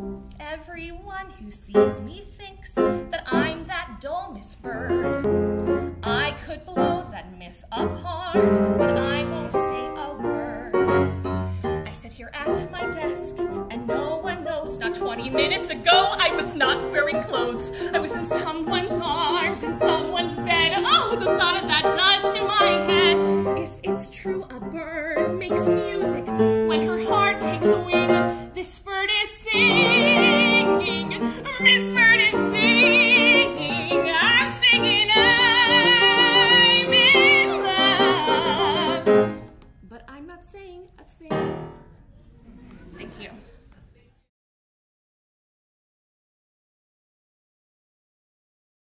Everyone who sees me thinks that I'm that dull Miss Byrd. I could blow that myth apart, but I won't say a word. I sit here at my desk, and no one knows. Not 20 minutes ago, I was not wearing clothes. I was in someone's arms, in someone's bed. Oh, the thought of that does to my head. If it's true, a bird makes music when her heart takes a wing. This bird is singing. This bird is singing. I'm singing. I'm in love. But I'm not saying a thing. Thank you.